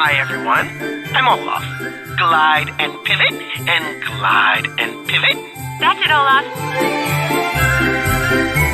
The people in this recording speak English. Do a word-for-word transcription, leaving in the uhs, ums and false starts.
Hi, everyone. I'm Olaf. Glide and pivot, and glide and pivot. That's it, Olaf.